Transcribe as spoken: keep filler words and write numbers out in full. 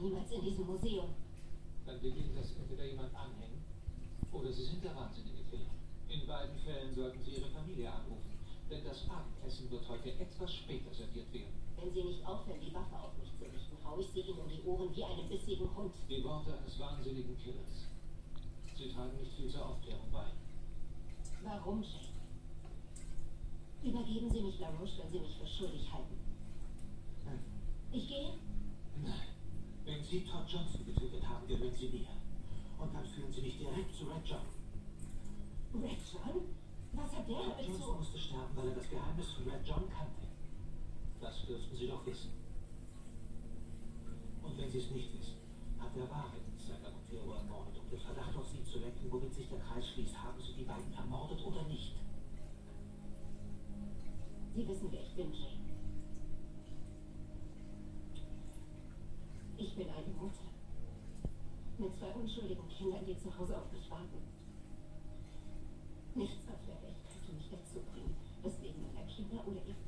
niemals in diesem Museum. Dann will Ihnen das entweder jemand anhängen oder Sie sind der wahnsinnige Killer. In beiden Fällen sollten Sie Ihre Familie anrufen, denn das Abendessen wird heute etwas später serviert werden. Wenn Sie nicht aufhören, die Waffe auf mich zu richten, hau ich sie Ihnen um die Ohren wie einem bissigen Hund. Die Worte eines wahnsinnigen Killers. Sie tragen nicht viel zur Aufklärung bei. Warum, Jane? Übergeben Sie mich LaRoche, wenn Sie mich für schuldig halten. Nein. Ich gehe? Nein. Wenn Sie Todd Johnson getötet haben, gehören Sie mir. Und dann führen Sie mich direkt zu Red John. Red John? Was hat der Todd damit Johnson zu... musste sterben, weil er das Geheimnis von Red John kannte. Das dürften Sie doch wissen. Und wenn Sie es nicht wissen, hat der wahre Insider Montero ermordet, um den Verdacht auf Sie zu lenken, womit sich der Kreis schließt. Haben Sie die beiden ermordet oder nicht? Sie wissen, wer ich bin, Jane. Ich bin eine Mutter. Mit zwei unschuldigen Kindern, die zu Hause auf mich warten. Nichts auf der Welt könnte mich dazu bringen, das Leben meiner Kinder oder ihr